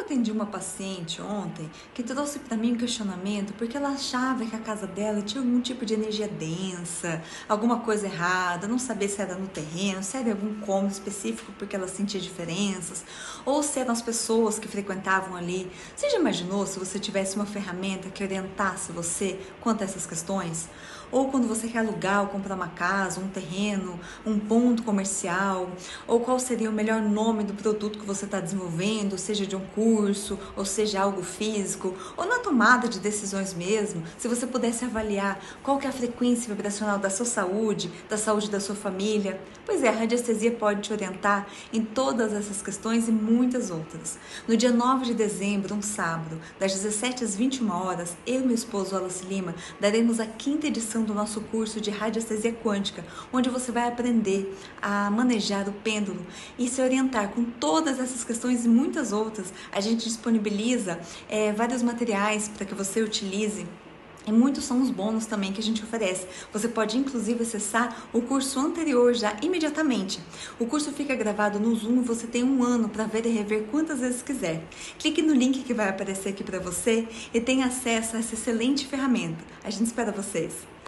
atendi uma paciente ontem que trouxe para mim um questionamento porque ela achava que a casa dela tinha algum tipo de energia densa, alguma coisa errada, não sabia se era no terreno, se era em algum cômodo específico porque ela sentia diferenças, ou se eram as pessoas que frequentavam ali. Você já imaginou se você tivesse uma ferramenta que orientasse você quanto a essas questões? Ou quando você quer alugar ou comprar uma casa, um terreno, um ponto comercial, ou qual seria o melhor nome do produto que você está desenvolvendo, seja de um curso, ou seja algo físico, ou na tomada de decisões mesmo, se você pudesse avaliar qual que é a frequência vibracional da sua saúde, da saúde da sua família. Pois é, a radiestesia pode te orientar em todas essas questões e muitas outras. No dia 9 de dezembro, um sábado, das 17 às 21 horas, eu e meu esposo Wallace Lima daremos a 5ª edição do nosso curso de radiestesia quântica, onde você vai aprender a manejar o pêndulo e se orientar com todas essas questões e muitas outras. A gente disponibiliza vários materiais para que você utilize. E muitos são os bônus também que a gente oferece. Você pode inclusive acessar o curso anterior já imediatamente. O curso fica gravado no Zoom e você tem um ano para ver e rever quantas vezes quiser. Clique no link que vai aparecer aqui para você e tenha acesso a essa excelente ferramenta. A gente espera vocês!